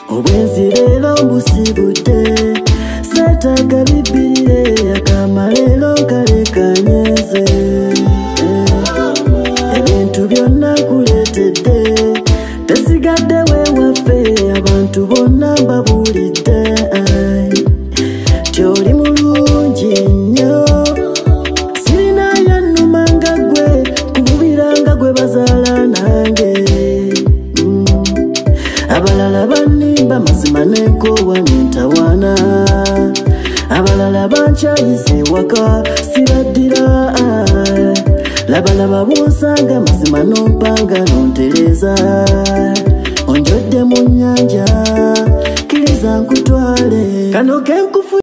obwenzirelo mbusibute setaga bibirire akamalelo kalekanyeze ebintu byonna kuletedde tesigadde wewaffe abantu bonna babulidde tyoli mulungi nnyo sirina yannuma nga gwe kububira nga gwe bazaala nange abalala banimba mazima nenkowa nentawana abalala bankyayise waka sibaddira labalaba bwonsanga mazima nompanga nontereza onjodde mu nnyanja kiriza nkutwale kano kenkufu